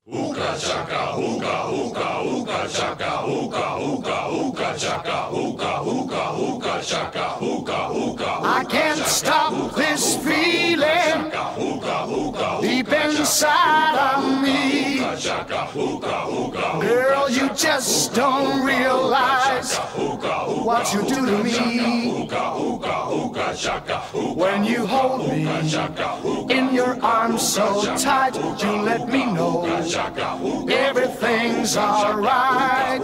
Hookah chaka, hookah, hookah, hookah chaka, hookah, hookah, hookah chaka, hookah, hookah, hookah chaka, hookah, hookah. I can't stop this feeling deep inside of me. Girl, you just don't realize what you do to me. When you hold me in your arms so tight, you let me know everything's alright.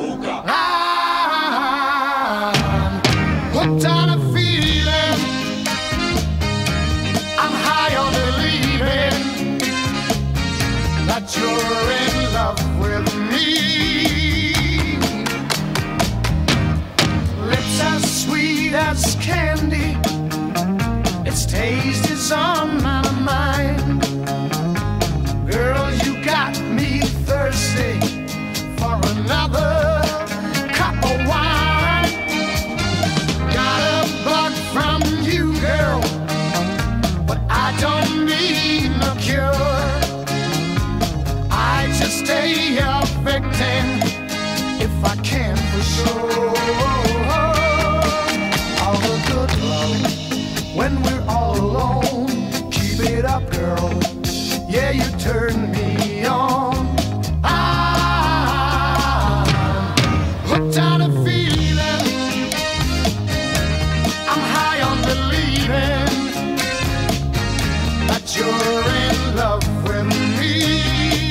I'm hooked on a feeling, I'm high on believing that you're in love with me. Lips as sweet as candy, its taste is on my mind. Girl, you got me thirsty for another cup of wine. Got a bug from you, girl, but I don't need no cure. I just stay a victim if I can for sure. All the good love when we're all alone. Keep it up, girl. Yeah, you turn me on. I'm hooked on a feeling, I'm high on believing that you're in love with me.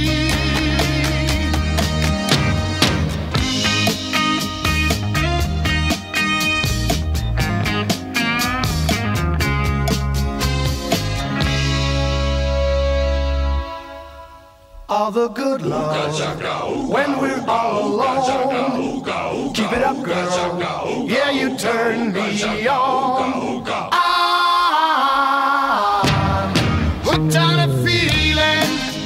All the good love when we're all alone. Keep it up, girl. Yeah, you turn me on. I'm hooked on a feeling,